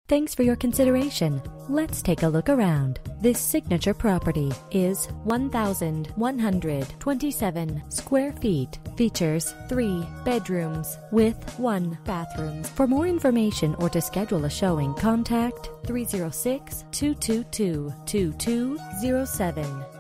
Thanks for your consideration. Let's take a look around. This signature property is 1,127 square feet. Features 3 bedrooms with 1 bathroom. For more information or to schedule a showing, contact 306-222-2207.